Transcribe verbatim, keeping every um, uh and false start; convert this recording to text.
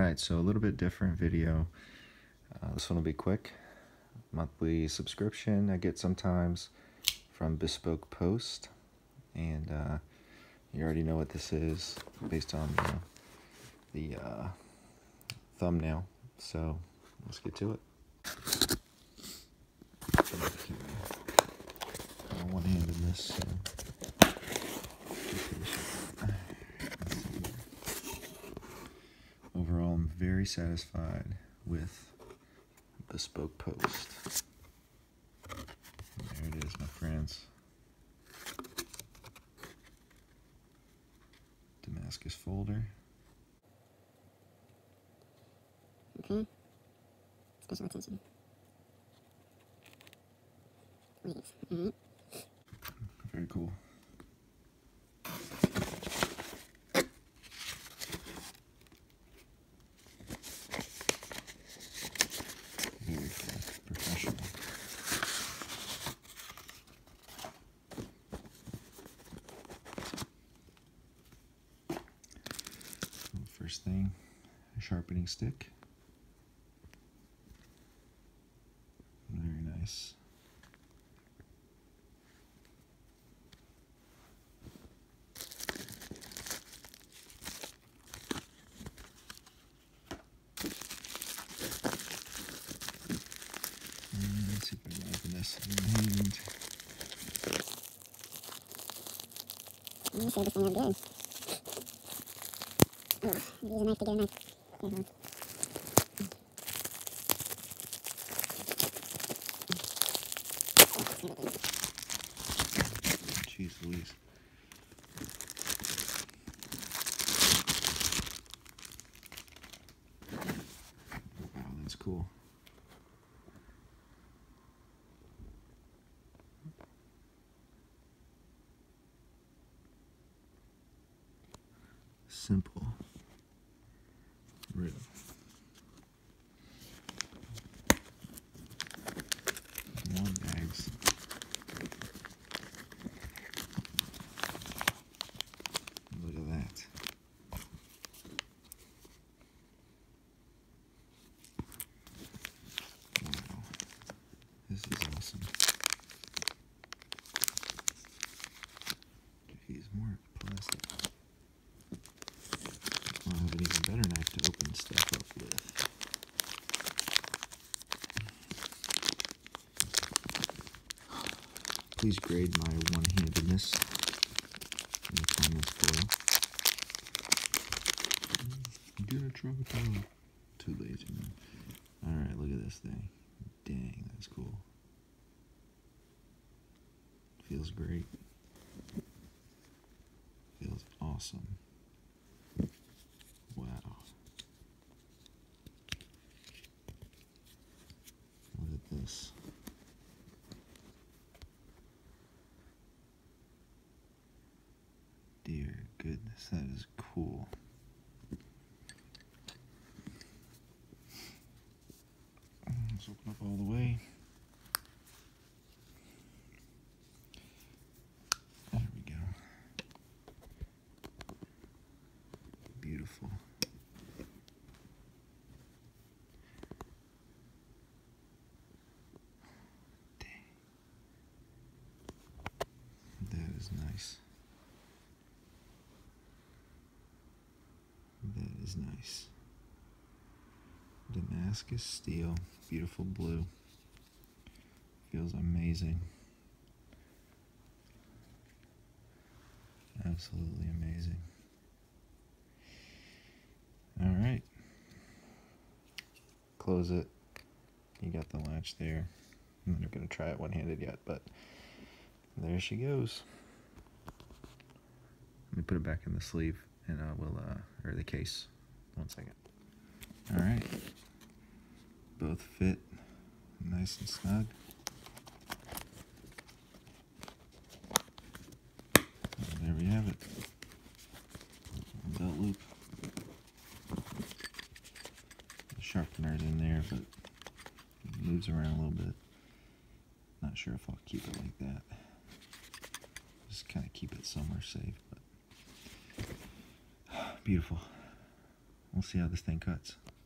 Alright, so a little bit different video. Uh, this one will be quick. Monthly subscription I get sometimes from Bespoke Post. And uh, you already know what this is based on uh, the uh, thumbnail. So let's get to it. I'm one-handed in this, so overall, I'm very satisfied with Bespoke Post. There it is, my friends. Damascus folder. Okay. Special attention. Leave. Mm-hmm. Very cool. Very cool. Professional. First thing, a sharpening stick. Very nice. And let's see if I can open this in my hand. You sure this thing is good. Ugh, use a knife to get a knife. Here, hold on. Jeez Louise. Wow, that's cool. Simple. Real. More bags. Look at that. Wow. This is awesome. Jeez, more plastic. I'll have an even better knife to open stuff up with. Please grade my one-handedness in the comments below. Get a truck. Too lazy, man. Alright, look at this thing. Dang, that's cool. Feels great. Feels awesome. Wow. Look at this. Dear goodness, that is cool. Let's open up all the way. There we go. Beautiful. Dang. That is nice. That is nice. Damascus steel, beautiful blue. Feels amazing. Absolutely amazing. All right. Close it. You got the latch there. I'm not going to try it one-handed yet, but there she goes. Let me put it back in the sleeve, and I will, uh, or the case. One second. All right. Both fit nice and snug. And there we have it. Belt loop. The sharpener's in there, but it moves around a little bit. Not sure if I'll keep it like that. Just kind of keep it somewhere safe, but beautiful. we'll see how this thing cuts.